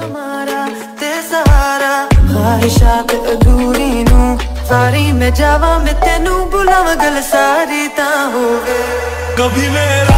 हमारा ते सहारा ख्वाहिशात अधूरी नू सारी मैं जावा मैं तेनू बुलावा गल सारी ता होवे कभी मेरा